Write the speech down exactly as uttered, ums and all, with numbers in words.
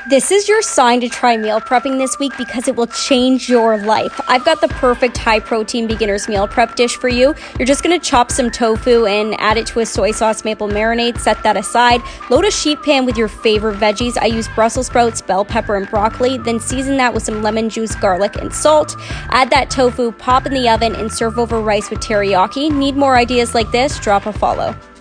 This is your sign to try meal prepping this week because it will change your life. I've got the perfect high-protein beginner's meal prep dish for you. You're just going to chop some tofu and add it to a soy sauce maple marinade. Set that aside. Load a sheet pan with your favorite veggies. I use Brussels sprouts, bell pepper, and broccoli. Then season that with some lemon juice, garlic, and salt. Add that tofu, pop in the oven, and serve over rice with teriyaki. Need more ideas like this? Drop a follow.